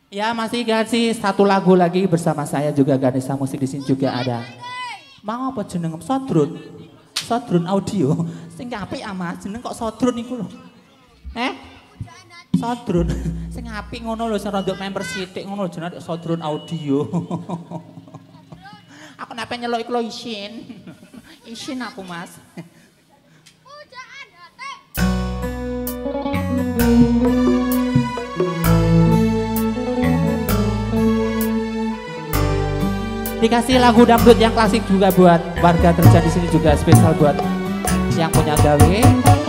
Ya masih kasih satu lagu lagi bersama saya juga Ganesha Musik di sini juga ada. Mau apa jeneng Sodrun? Sodrun audio. Sing apik ama jeneng kok Sodrun iku lho. Sodrun. Sing apik ngono lho sing rondok member sithik ngono jeneng Sodrun audio. Aku nek nyeluk iku lho isin. Isin aku Mas. Pujaan hati. Dikasih lagu dangdut yang klasik juga buat warga Terjan di sini juga spesial buat yang punya gawe.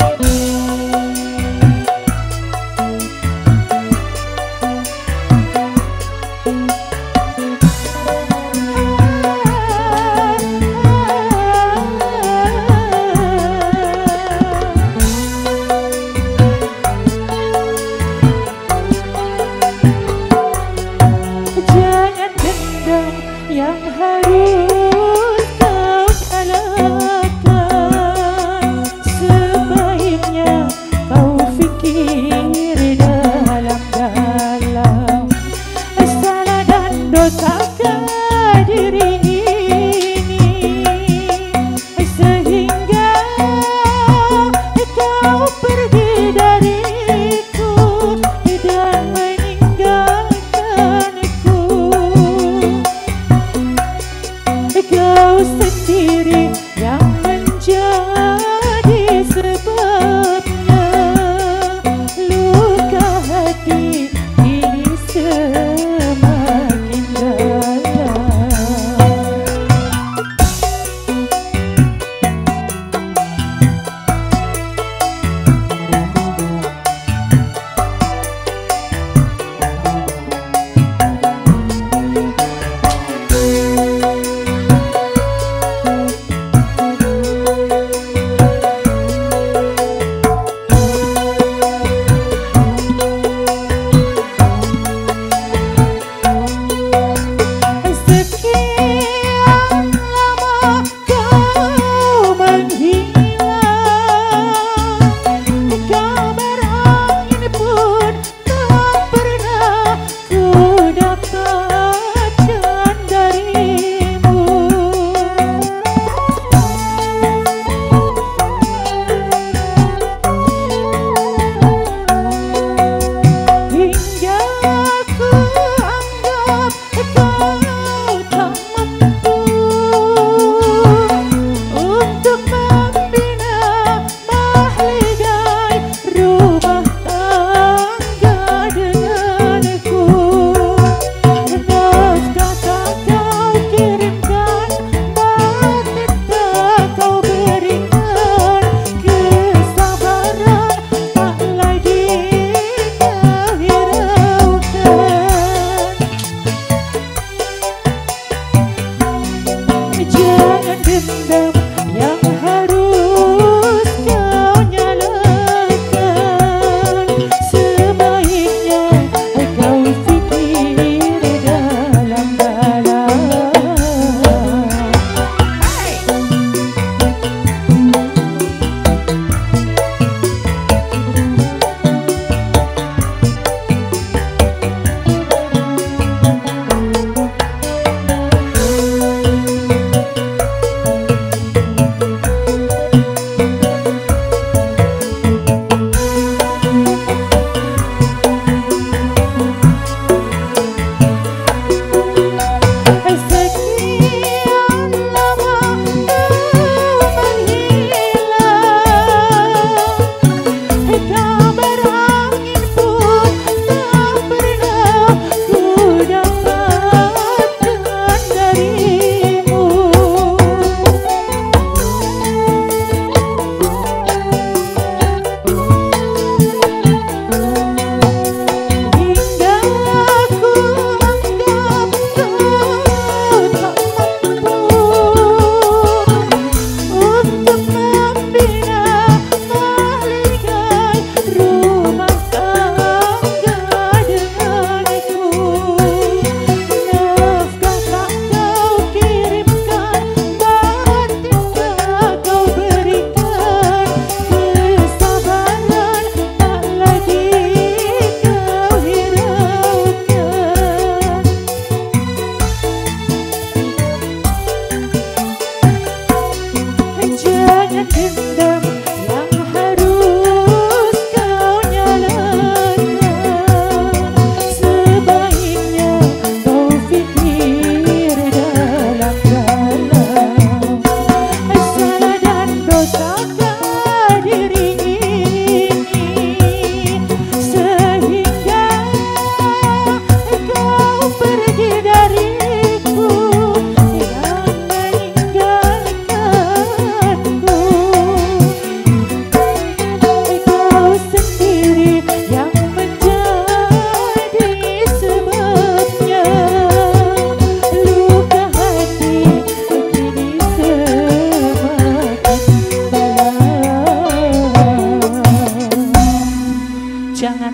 Yang harus kau kalahkan, sebaiknya kau fikir dalam-dalam salah dan dosakah diri ini sehingga kau pergi dariku dan meninggalkanku. Kau sendiri yang menjadi sebabnya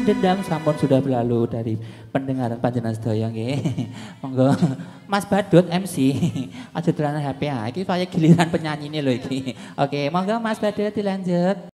dendam sampun sudah berlalu dari pendengaran panjenengan sedaya nggih. Monggo Mas Badut MC. Aja dolanan HP iki kaya giliran penyanyi ini lho iki. Oke, monggo Mas Badut dilanjut.